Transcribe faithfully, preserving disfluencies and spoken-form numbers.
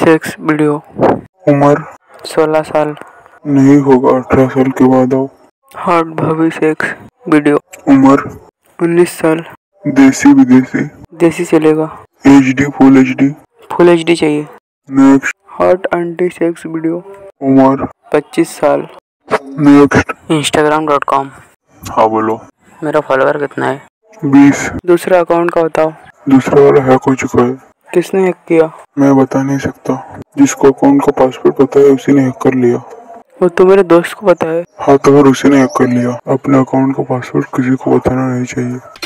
Sex video. उम्र सोलह साल। नहीं होगा, अठारह साल के बाद आओ। हॉट भाभी सेक्स वीडियो। उम्र उन्नीस साल। देसी विदेशी? देसी चलेगा। H D full H D? Full H D चाहिए। Next. Hot aunty sex video. उम्र पच्चीस साल। नेक्स्ट। Instagram dot com. हाँ बोलो। मेरा फॉलोवर कितना है? बीस। दूसरा अकाउंट का बताओ। दूसरा वाला हैक हो चुका है। किसने हैक किया? मैं बता नहीं सकता। जिसको अकाउंट का पासवर्ड पता है उसी ने हैक कर लिया। वो तो मेरे दोस्त को पता है। हाँ तो फिर उसी ने हैक कर लिया। अपने अकाउंट का पासवर्ड किसी को बताना नहीं चाहिए।